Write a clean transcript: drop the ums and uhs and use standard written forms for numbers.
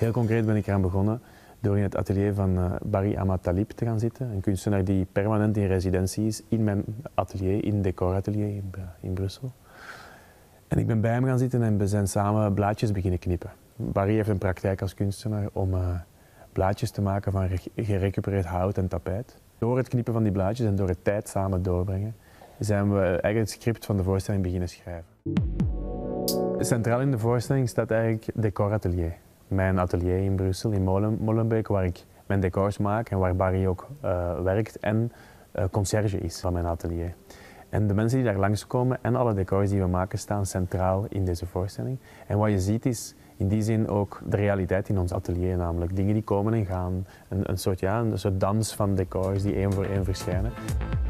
Heel concreet ben ik eraan begonnen door in het atelier van Barry Ahmad Talib te gaan zitten. Een kunstenaar die permanent in residentie is in mijn atelier, in het decoratelier in Brussel. En ik ben bij hem gaan zitten en we zijn samen blaadjes beginnen knippen. Barry heeft een praktijk als kunstenaar om blaadjes te maken van gerecupereerd hout en tapijt. Door het knippen van die blaadjes en door het tijd samen doorbrengen, zijn we eigenlijk het script van de voorstelling beginnen schrijven. Centraal in de voorstelling staat eigenlijk het decoratelier. Mijn atelier in Brussel, in Molenbeek, waar ik mijn decors maak en waar Barry ook werkt en conciërge is van mijn atelier. En de mensen die daar langskomen en alle decors die we maken staan centraal in deze voorstelling. En wat je ziet is in die zin ook de realiteit in ons atelier, namelijk dingen die komen en gaan. Een soort dans van decors die één voor één verschijnen.